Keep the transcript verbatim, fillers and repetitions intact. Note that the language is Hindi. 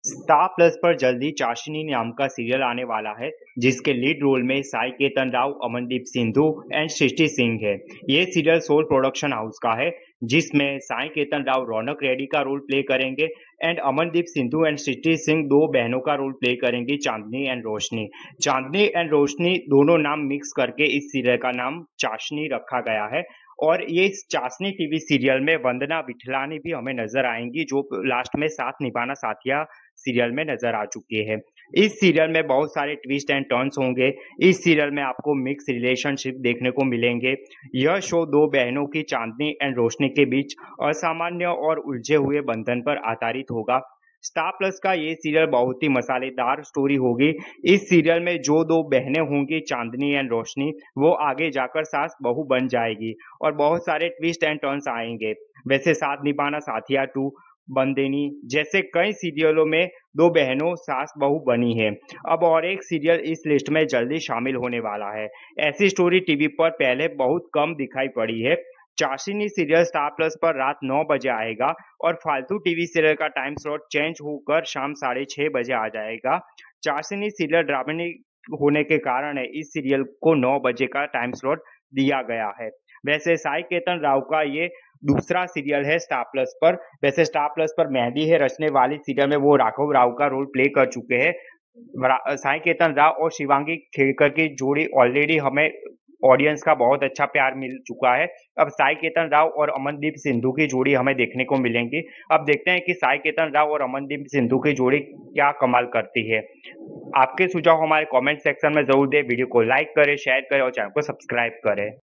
स्टार प्लस पर जल्दी चाशनी नाम का सीरियल आने वाला है जिसके लीड रोल में साई केतन राव, अमनदीप सिंधु एंड सृष्टि सिंह है। ये सीरियल सोल प्रोडक्शन हाउस का है जिसमें साई केतन राव रौनक रेड्डी का रोल प्ले करेंगे एंड अमनदीप सिंधु एंड सृष्टि सिंह दो बहनों का रोल प्ले करेंगी, चांदनी एंड रोशनी। चांदनी एंड रोशनी दोनों नाम मिक्स करके इस सीरियल का नाम चाशनी रखा गया है। और ये इस चाशनी टीवी सीरियल में वंदना विठलानी भी हमें नजर आएंगी जो लास्ट में साथ निभाना साथिया सीरियल में नजर आ चुकी है। इस सीरियल में बहुत सारे ट्विस्ट एंड टर्न्स होंगे। इस सीरियल में आपको मिक्स रिलेशनशिप देखने को मिलेंगे। यह शो दो बहनों की चांदनी एंड रोशनी के बीच असामान्य और उलझे हुए बंधन पर आधारित होगा। स्टार प्लस का ये सीरियल बहुत ही मसालेदार स्टोरी होगी। इस सीरियल में जो दो बहनें होंगी चांदनी एंड रोशनी, वो आगे जाकर सास बहू बन जाएगी और बहुत सारे ट्विस्ट एंड टर्न्स आएंगे। वैसे साथ निभाना साथिया टू, बंदेनी जैसे कई सीरियलों में दो बहनों सास बहू बनी है। अब और एक सीरियल इस लिस्ट में जल्दी शामिल होने वाला है। ऐसी स्टोरी टीवी पर पहले बहुत कम दिखाई पड़ी है। चाशनी सीरियल स्टार प्लस पर रात नौ बजे आएगा और फालतू टीवी सीरियल का टाइम स्लॉट चेंज होकर शाम साढ़े छह बजे आ जाएगा। चाशनी सीरियल ड्रामेटिक होने के कारण है इस सीरियल को नौ बजे का टाइम स्लॉट दिया गया है। वैसे साई केतन राव का ये दूसरा सीरियल है स्टार प्लस पर। वैसे स्टार प्लस पर मेहंदी है रचने वाली सीरियल में वो राघव राव का रोल प्ले कर चुके हैं। साई केतन राव और शिवांगी खेड़कर की जोड़ी ऑलरेडी हमें ऑडियंस का बहुत अच्छा प्यार मिल चुका है। अब साई केतन राव और अमनदीप सिंधु की जोड़ी हमें देखने को मिलेंगी। अब देखते हैं कि साई केतन राव और अमनदीप सिंधु की जोड़ी क्या कमाल करती है। आपके सुझाव हमारे कमेंट सेक्शन में जरूर दें। वीडियो को लाइक करें, शेयर करें और चैनल को सब्सक्राइब करें।